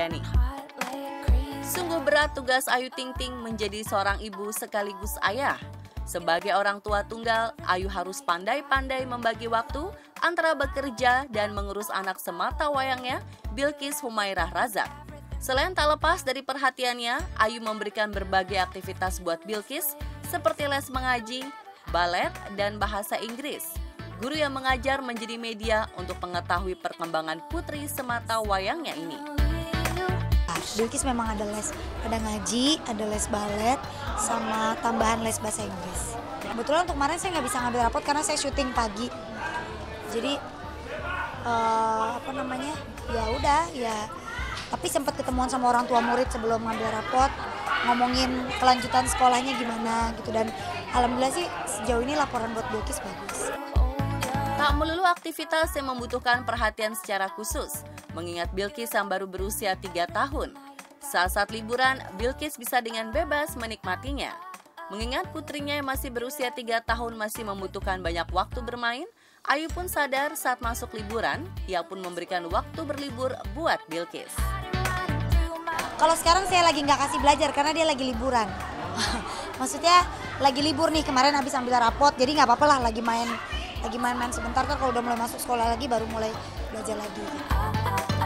Yani. Sungguh berat tugas Ayu Ting Ting menjadi seorang ibu sekaligus ayah. Sebagai orang tua tunggal, Ayu harus pandai-pandai membagi waktu antara bekerja dan mengurus anak semata wayangnya, Bilqis Humairah Razak. Selain tak lepas dari perhatiannya, Ayu memberikan berbagai aktivitas buat Bilqis seperti les mengaji, balet, dan bahasa Inggris. Guru yang mengajar menjadi media untuk mengetahui perkembangan putri semata wayangnya ini. Bilqis memang ada les, ada ngaji, ada les balet, sama tambahan les bahasa Inggris. Kebetulan untuk kemarin saya nggak bisa ngambil rapot karena saya syuting pagi. Jadi ya udah ya. Tapi sempat ketemuan sama orang tua murid sebelum ngambil rapot, ngomongin kelanjutan sekolahnya gimana gitu, dan alhamdulillah sih sejauh ini laporan buat Bilqis bagus. Tak melulu aktivitas yang membutuhkan perhatian secara khusus, mengingat Bilqis yang baru berusia 3 tahun. Saat-saat liburan, Bilqis bisa dengan bebas menikmatinya. Mengingat putrinya yang masih berusia 3 tahun masih membutuhkan banyak waktu bermain, Ayu pun sadar saat masuk liburan, ia pun memberikan waktu berlibur buat Bilqis. Kalau sekarang saya lagi nggak kasih belajar karena dia lagi liburan. Maksudnya lagi libur nih, kemarin habis ambil rapot, jadi nggak apa-apa lah lagi main sebentar kan, kalau udah mulai masuk sekolah lagi baru mulai belajar lagi.